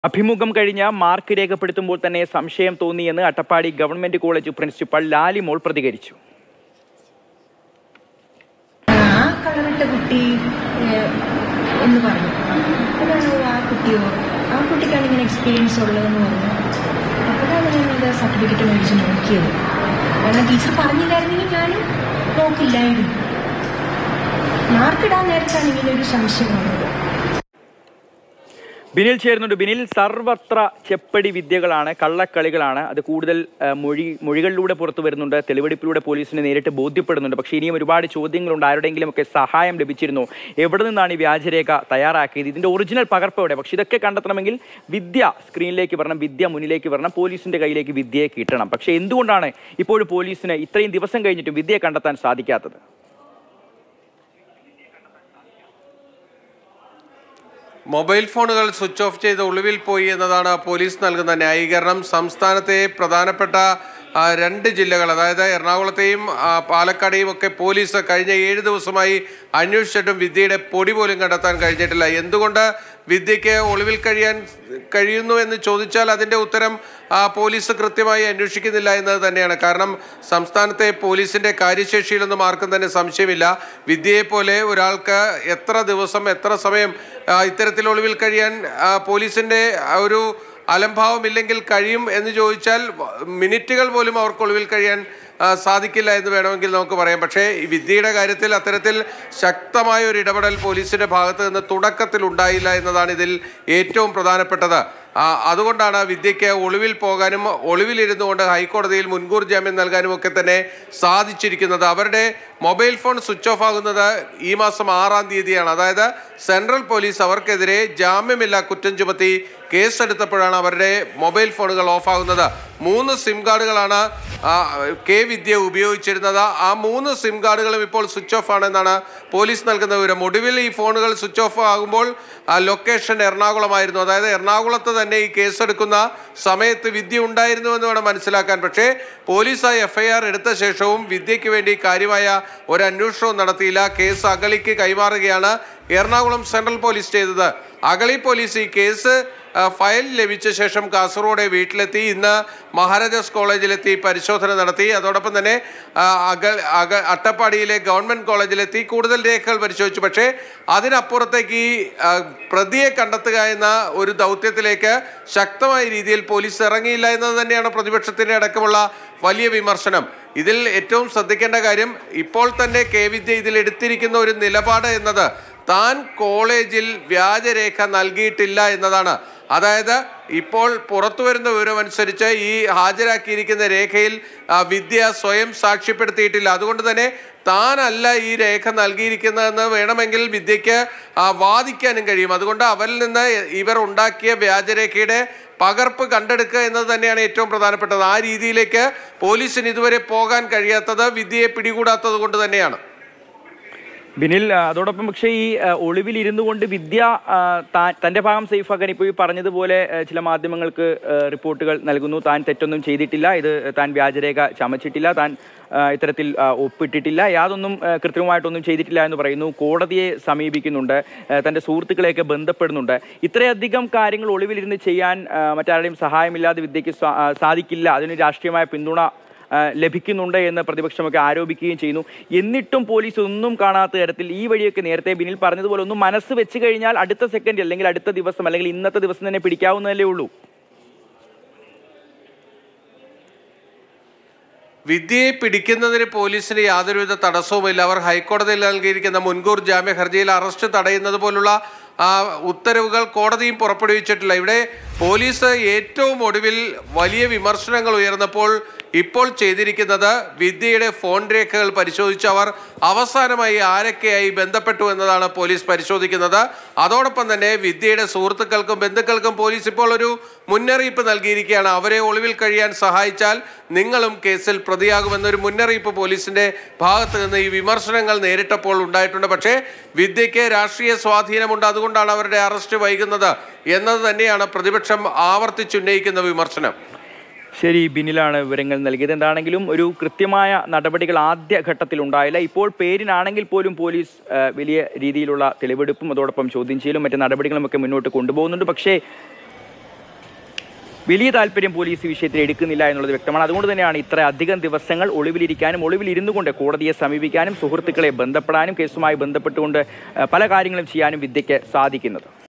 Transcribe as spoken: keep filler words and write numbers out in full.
അഭിമുഖം കഴിഞ്ഞ മാർക്ക് രേഖപ്പെടുത്തുമ്പോൾ തന്നെ സംശയം തോന്നിയെന്ന് Attappadi government college principal Lalimol പ്രതികരിച്ചു. എന്ന് പറഞ്ഞു അപ്പോഴാണ് ആ കുട്ടിയോ ആ കുട്ടിക്കാണ് ഇങ്ങനെ എക്സ്പീരിയൻസ് ഉള്ളതെന്ന് പറഞ്ഞു. അപ്പോഴാണ് ഞാനത് സർട്ടിഫിക്കറ്റ് മേടിച്ച് നോക്കിയത്. കാരണം ടീച്ചർ പറഞ്ഞില്ലായിരുന്നെങ്കിൽ ഞാനും നോക്കില്ലായിരുന്നു. മാർക്കിടാൻ നേരത്താണ് ഇങ്ങനെ ഒരു സംശയം വന്നത്. ബിനിൽ ചേരുന്നുണ്ട്. ബിനിൽ, സർവത്ര ചെപ്പടി വിദ്യകളാണ്, കള്ളക്കളികളാണ്. അത് കൂടുതൽ മൊഴി മൊഴികളിലൂടെ പുറത്തു വരുന്നുണ്ട്, തെളിവെടുപ്പിലൂടെ പോലീസിനെ നേരിട്ട് ബോധ്യപ്പെടുന്നുണ്ട്. പക്ഷേ ഇനിയും ഒരുപാട് ചോദ്യങ്ങളുണ്ട്. ആരുടെയെങ്കിലും ഒക്കെ സഹായം ലഭിച്ചിരുന്നു? എവിടെ നിന്നാണ് ഈ വ്യാജരേഖ തയ്യാറാക്കിയത്? ഇതിൻ്റെ ഒറിജിനൽ പകർപ്പ് എവിടെ? പക്ഷേ ഇതൊക്കെ കണ്ടെത്തണമെങ്കിൽ വിദ്യ സ്ക്രീനിലേക്ക് വരണം, വിദ്യ മുന്നിലേക്ക് വരണം, പോലീസിൻ്റെ കയ്യിലേക്ക് വിദ്യയെ കിട്ടണം. പക്ഷേ എന്തുകൊണ്ടാണ് ഇപ്പോഴും പോലീസിന് ഇത്രയും ദിവസം കഴിഞ്ഞിട്ടും വിദ്യയെ കണ്ടെത്താൻ സാധിക്കാത്തത്? മൊബൈൽ ഫോണുകൾ സ്വിച്ച് ഓഫ് ചെയ്ത് ഒളിവിൽ പോയി എന്നതാണ് പോലീസ് നൽകുന്ന ന്യായീകരണം. സംസ്ഥാനത്തെ പ്രധാനപ്പെട്ട രണ്ട് ജില്ലകൾ, അതായത് എറണാകുളത്തെയും പാലക്കാടെയും ഒക്കെ പോലീസ് കഴിഞ്ഞ ഏഴ് ദിവസമായി അന്വേഷിച്ചിട്ടും വിദ്യയുടെ പൊടി പോലും കണ്ടെത്താൻ കഴിഞ്ഞിട്ടില്ല. എന്തുകൊണ്ട് വിദ്യയ്ക്ക് ഒളിവിൽ കഴിയാൻ കഴിയുന്നു എന്ന് ചോദിച്ചാൽ അതിൻ്റെ ഉത്തരം പോലീസ് കൃത്യമായി അന്വേഷിക്കുന്നില്ല എന്നത് തന്നെയാണ്. കാരണം സംസ്ഥാനത്തെ പോലീസിൻ്റെ കാര്യശേഷിയിലൊന്നും ആർക്കും തന്നെ സംശയമില്ല. വിദ്യയെപ്പോലെ ഒരാൾക്ക് എത്ര ദിവസം എത്ര സമയം ഇത്തരത്തിൽ ഒളിവിൽ കഴിയാൻ പോലീസിൻ്റെ ഒരു അലംഭാവമില്ലെങ്കിൽ കഴിയും എന്ന് ചോദിച്ചാൽ മിനിറ്റുകൾ പോലും അവർക്ക് ഒളിവിൽ കഴിയാൻ സാധിക്കില്ല എന്ന് വേണമെങ്കിൽ നമുക്ക് പറയാം. പക്ഷേ ഈ വിദ്യയുടെ കാര്യത്തിൽ അത്തരത്തിൽ ശക്തമായ ഒരു ഇടപെടൽ പോലീസിൻ്റെ ഭാഗത്ത് നിന്ന് തുടക്കത്തിൽ ഉണ്ടായില്ല എന്നതാണ് ഇതിൽ ഏറ്റവും പ്രധാനപ്പെട്ടത്. അതുകൊണ്ടാണ് വിദ്യയ്ക്ക് ഒളിവിൽ പോകാനും ഒളിവിലിരുന്നു കൊണ്ട് ഹൈക്കോടതിയിൽ മുൻകൂർ ജാമ്യം നൽകാനും ഒക്കെ തന്നെ സാധിച്ചിരിക്കുന്നത്. അവരുടെ മൊബൈൽ ഫോൺ സ്വിച്ച് ഓഫ് ആകുന്നത് ഈ മാസം ആറാം തീയതിയാണ്. അതായത് സെൻട്രൽ പോലീസ് അവർക്കെതിരെ ജാമ്യമില്ല കുറ്റം ചുമത്തി കേസെടുത്തപ്പോഴാണ് അവരുടെ മൊബൈൽ ഫോണുകൾ ഓഫാകുന്നത്. മൂന്ന് സിം കാർഡുകളാണ് കെ വിദ്യ ഉപയോഗിച്ചിരുന്നത്. ആ മൂന്ന് സിം കാർഡുകളും ഇപ്പോൾ സ്വിച്ച് ഓഫ് ആണെന്നാണ് പോലീസ് നൽകുന്ന വിവരം. ഒടുവിൽ ഈ ഫോണുകൾ സ്വിച്ച് ഓഫ് ആകുമ്പോൾ ലൊക്കേഷൻ എറണാകുളമായിരുന്നു. അതായത് എറണാകുളത്ത് തന്നെ ഈ കേസെടുക്കുന്ന സമയത്ത് വിദ്യ ഉണ്ടായിരുന്നു എന്ന് വേണം മനസ്സിലാക്കാൻ. പക്ഷേ പോലീസ് ആ എഫ് ഐ ആർ എടുത്ത ശേഷവും വിദ്യയ്ക്ക് വേണ്ടി കാര്യമായ ഒരു അന്വേഷണവും നടത്തിയില്ല. കേസ് അഗളിക്ക് കൈമാറുകയാണ് എറണാകുളം സെൻട്രൽ പോലീസ് ചെയ്തത്. അഗളി പോലീസ് ഈ കേസ് ഫയൽ ലഭിച്ച ശേഷം കാസർഗോഡ് വീട്ടിലെത്തി. ഇന്ന് മഹാരാജാസ് കോളേജിലെത്തി പരിശോധന നടത്തി. അതോടൊപ്പം തന്നെ അഗ അഗ അട്ടപ്പാടിയിലെ ഗവൺമെൻറ് കോളേജിലെത്തി കൂടുതൽ രേഖകൾ പരിശോധിച്ചു. പക്ഷേ അതിനപ്പുറത്തേക്ക് ഈ പ്രതിയെ കണ്ടെത്തുക എന്ന ഒരു ദൗത്യത്തിലേക്ക് ശക്തമായ രീതിയിൽ പോലീസ് ഇറങ്ങിയില്ല എന്നത് തന്നെയാണ് പ്രതിപക്ഷത്തിൻ്റെ അടക്കമുള്ള വലിയ വിമർശനം. ഇതിൽ ഏറ്റവും ശ്രദ്ധിക്കേണ്ട കാര്യം ഇപ്പോൾ തന്നെ കെ വിദ്യ ഇതിൽ എടുത്തിരിക്കുന്ന ഒരു നിലപാട് എന്നത് താൻ കോളേജിൽ വ്യാജരേഖ നൽകിയിട്ടില്ല എന്നതാണ്. അതായത് ഇപ്പോൾ പുറത്തു വരുന്ന വിവരമനുസരിച്ച് ഈ ഹാജരാക്കിയിരിക്കുന്ന രേഖയിൽ വിദ്യ സ്വയം സാക്ഷ്യപ്പെടുത്തിയിട്ടില്ല. അതുകൊണ്ട് തന്നെ താനല്ല ഈ രേഖ നൽകിയിരിക്കുന്നതെന്ന് വേണമെങ്കിൽ വിദ്യയ്ക്ക് വാദിക്കാനും കഴിയും. അതുകൊണ്ട് അവരിൽ നിന്ന് ഇവർ ഉണ്ടാക്കിയ വ്യാജരേഖയുടെ പകർപ്പ് കണ്ടെടുക്കുക എന്നത് തന്നെയാണ് ഏറ്റവും പ്രധാനപ്പെട്ടത്. ആ രീതിയിലേക്ക് പോലീസിന് ഇതുവരെ പോകാൻ കഴിയാത്തത് വിദ്യയെ പിടികൂടാത്തത് കൊണ്ട് തന്നെയാണ്. ബിനിൽ, അതോടൊപ്പം പക്ഷേ ഈ ഒളിവിൽ ഇരുന്നു കൊണ്ട് വിദ്യ തൻ്റെ ഭാഗം സേഫാക്കാൻ ഇപ്പോൾ ഈ പറഞ്ഞതുപോലെ ചില മാധ്യമങ്ങൾക്ക് റിപ്പോർട്ടുകൾ നൽകുന്നു. താൻ തെറ്റൊന്നും ചെയ്തിട്ടില്ല, ഇത് താൻ വ്യാജരേഖ ചമച്ചിട്ടില്ല, താൻ ഇത്തരത്തിൽ ഒപ്പിട്ടിട്ടില്ല, യാതൊന്നും കൃത്രിമമായിട്ടൊന്നും ചെയ്തിട്ടില്ല എന്ന് പറയുന്നു. കോടതിയെ സമീപിക്കുന്നുണ്ട്, തൻ്റെ സുഹൃത്തുക്കളെയൊക്കെ ബന്ധപ്പെടുന്നുണ്ട്. ഇത്രയധികം കാര്യങ്ങൾ ഒളിവിലിരുന്ന് ചെയ്യാൻ മറ്റാരുടെയും സഹായമില്ലാതെ വിദ്യയ്ക്ക് സാധിക്കില്ല, അതിന് രാഷ്ട്രീയമായ പിന്തുണ ലഭിക്കുന്നുണ്ട് എന്ന് പ്രതിപക്ഷമൊക്കെ ആരോപിക്കുകയും ചെയ്യുന്നു. എന്നിട്ടും പോലീസ് ഒന്നും കാണാത്ത തരത്തിൽ ഈ വഴിയൊക്കെ നേരത്തെ ബിനിൽ പറഞ്ഞതുപോലെ ഒന്നും മനസ്സ് വെച്ച് കഴിഞ്ഞാൽ അടുത്ത സെക്കൻഡ് അല്ലെങ്കിൽ അടുത്ത ദിവസം അല്ലെങ്കിൽ ഇന്നത്തെ ദിവസം തന്നെ പിടിക്കാവുന്നതല്ലേ ഉള്ളൂ. വിദ്യയെ പിടിക്കുന്നതിന് പോലീസിന് യാതൊരുവിധ തടസ്സവുമില്ല. അവർ ഹൈക്കോടതിയിൽ നൽകിയിരിക്കുന്ന മുൻകൂർ ജാമ്യ ഹർജിയിൽ അറസ്റ്റ് തടയുന്നത് പോലുള്ള ഉത്തരവുകൾ കോടതിയും പുറപ്പെടുവിച്ചിട്ടില്ല. ഇവിടെ പോലീസ് ഏറ്റവും ഒടുവിൽ വലിയ വിമർശനങ്ങൾ ഉയർന്നപ്പോൾ ഇപ്പോൾ ചെയ്തിരിക്കുന്നത് വിദ്യയുടെ ഫോൺ രേഖകൾ പരിശോധിച്ച് അവർ അവസാനമായി ആരൊക്കെയായി ബന്ധപ്പെട്ടു എന്നതാണ് പോലീസ് പരിശോധിക്കുന്നത്. അതോടൊപ്പം തന്നെ വിദ്യയുടെ സുഹൃത്തുക്കൾക്കും ബന്ധുക്കൾക്കും പോലീസ് ഇപ്പോൾ ഒരു മുന്നറിയിപ്പ് നൽകിയിരിക്കുകയാണ്. അവരെ ഒളിവിൽ കഴിയാൻ സഹായിച്ചാൽ നിങ്ങളും കേസിൽ പ്രതിയാകുമെന്നൊരു മുന്നറിയിപ്പ് പോലീസിൻ്റെ ഭാഗത്ത് നിന്ന് ഈ വിമർശനങ്ങൾ നേരിട്ടപ്പോൾ ഉണ്ടായിട്ടുണ്ട്. പക്ഷേ വിദ്യയ്ക്ക് രാഷ്ട്രീയ സ്വാധീനമുണ്ട്, അതുകൊണ്ടാണ് അവരുടെ അറസ്റ്റ് വൈകുന്നത് എന്നത് തന്നെയാണ് പ്രതിപക്ഷം ആവർത്തിച്ചുന്നയിക്കുന്ന വിമർശനം. ശരി, ബിനിലാണ് വിവരങ്ങൾ നൽകിയത്. എന്താണെങ്കിലും ഒരു കൃത്യമായ നടപടികൾ ആദ്യ ഘട്ടത്തിൽ ഉണ്ടായില്ല. ഇപ്പോൾ പേരിനാണെങ്കിൽ പോലും പോലീസ് വലിയ രീതിയിലുള്ള തെളിവെടുപ്പും അതോടൊപ്പം ചോദ്യം ചെയ്യലും മറ്റ് നടപടികളും ഒക്കെ മുന്നോട്ട് കൊണ്ടുപോകുന്നുണ്ട്. പക്ഷേ വലിയ താല്പര്യം പോലീസ് ഈ വിഷയത്തിൽ എടുക്കുന്നില്ല എന്നുള്ളത് വ്യക്തമാണ്. അതുകൊണ്ട് തന്നെയാണ് ഇത്ര അധികം ദിവസങ്ങൾ ഒളിവിലിരിക്കാനും ഒളിവിലിരുന്നു കൊണ്ട് കോടതിയെ സമീപിക്കാനും സുഹൃത്തുക്കളെ ബന്ധപ്പെടാനും കേസുമായി ബന്ധപ്പെട്ടുകൊണ്ട് പല കാര്യങ്ങളും ചെയ്യാനും വിദ്യയ്ക്ക് സാധിക്കുന്നത്.